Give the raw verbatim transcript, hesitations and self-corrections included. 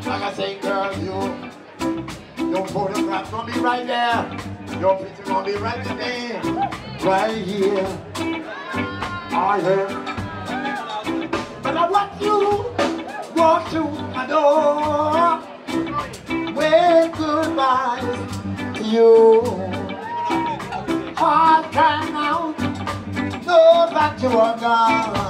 Like I say, girl, you, your photograph gonna be right there. Your picture gonna be right there, right here. I heard. But I want you walk through my door. Wave goodbye to you. Heart crying out, know that you are gone.